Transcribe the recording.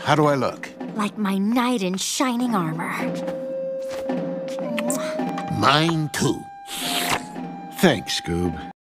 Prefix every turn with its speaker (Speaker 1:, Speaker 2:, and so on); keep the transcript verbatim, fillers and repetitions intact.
Speaker 1: How do I look?
Speaker 2: Like my knight in shining armor.
Speaker 1: Mine too. Thanks, Scoob.